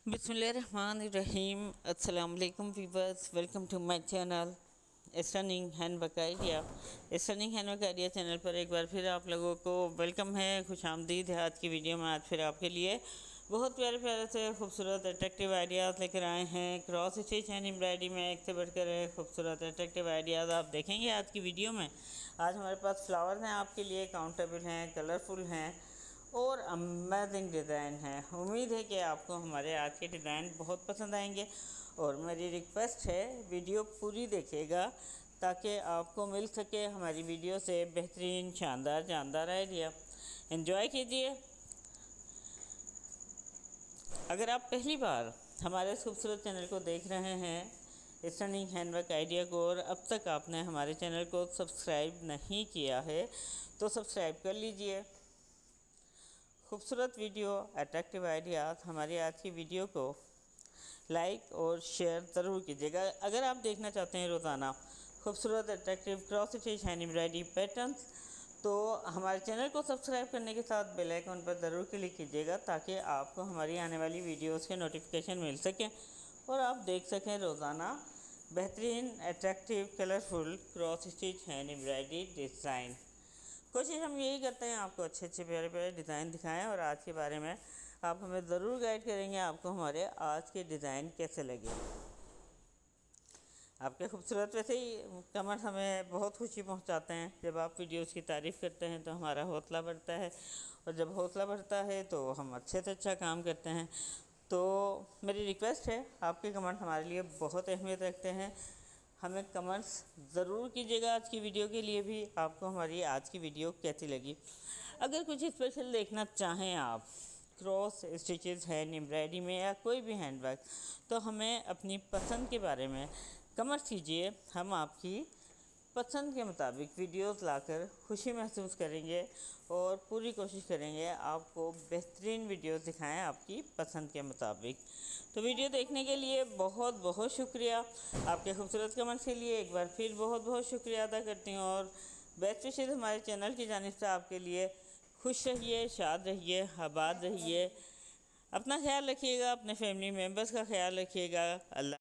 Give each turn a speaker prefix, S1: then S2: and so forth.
S1: बिस्मिल्लाहिर्रहमानिर्रहीम। अस्सलाम वालेकुम viewers, welcome to my channel stunning handwork idea. Stunning handwork idea channel पर एक बार फिर आप लोगों को वेलकम है, खुशामदीद है। आज की वीडियो में आज फिर आपके लिए बहुत प्यारे प्यारे से खूबसूरत अट्रैक्टिव आइडियाज़ लेकर आए हैं। क्रॉस स्टिच एंड एम्ब्रॉयडरी में एक से बढ़कर खूबसूरत अट्रैक्टिव आइडियाज़ आप देखेंगे आज की वीडियो में। आज हमारे पास फ्लावर्स हैं आपके लिए, काउंटेबल हैं, कलरफुल हैं और अमेजिंग डिज़ाइन है। उम्मीद है कि आपको हमारे आज के डिज़ाइन बहुत पसंद आएंगे और मेरी रिक्वेस्ट है वीडियो पूरी देखिएगा ताकि आपको मिल सके हमारी वीडियो से बेहतरीन शानदार जानदार आइडिया। एंजॉय कीजिए। अगर आप पहली बार हमारे इस खूबसूरत चैनल को देख रहे हैं स्टनिंग हैंडवर्क आइडिया को और अब तक आपने हमारे चैनल को सब्सक्राइब नहीं किया है तो सब्सक्राइब कर लीजिए। खूबसूरत वीडियो अट्रैक्टिव आइडियाज़ हमारी आज की वीडियो को लाइक और शेयर ज़रूर कीजिएगा। अगर आप देखना चाहते हैं रोज़ाना खूबसूरत attractive cross stitch hand embroidery patterns तो हमारे चैनल को सब्सक्राइब करने के साथ बेल आइकन पर ज़रूर क्लिक कीजिएगा ताकि आपको हमारी आने वाली वीडियोज़ के नोटिफिकेशन मिल सकें और आप देख सकें रोज़ाना बेहतरीन attractive colourful cross stitch hand embroidery design. कोशिश हम यही करते हैं आपको अच्छे अच्छे प्यारे प्यारे डिज़ाइन दिखाएं और आज के बारे में आप हमें ज़रूर गाइड करेंगे आपको हमारे आज के डिज़ाइन कैसे लगे। आपके खूबसूरत वैसे ही कमेंट हमें बहुत खुशी पहुंचाते हैं। जब आप वीडियोस की तारीफ़ करते हैं तो हमारा हौसला बढ़ता है और जब हौसला बढ़ता है तो हम अच्छे से अच्छा काम करते हैं। तो मेरी रिक्वेस्ट है, आपके कमेंट हमारे लिए बहुत अहमियत रखते हैं। हमें कमेंट्स ज़रूर कीजिएगा आज की वीडियो के लिए भी आपको हमारी आज की वीडियो कैसी लगी। अगर कुछ स्पेशल देखना चाहें आप क्रॉस स्टिचेस हैंड एम्ब्रॉयडरी में या कोई भी हैंडवर्क तो हमें अपनी पसंद के बारे में कमेंट कीजिए। हम आपकी पसंद के मुताबिक वीडियोस लाकर खुशी महसूस करेंगे और पूरी कोशिश करेंगे आपको बेहतरीन वीडियोस दिखाएं आपकी पसंद के मुताबिक। तो वीडियो देखने के लिए बहुत बहुत शुक्रिया। आपके खूबसूरत कमेंट्स के लिए एक बार फिर बहुत बहुत शुक्रिया अदा करती हूँ और बेस्ट विशेज़ हमारे चैनल की जानिब से आपके लिए। खुश रहिए, शाद रहिए, आबाद रहिए, अपना ख्याल रखिएगा, अपने फैमिली मेम्बर्स का ख्याल रखिएगा। अल्लाह।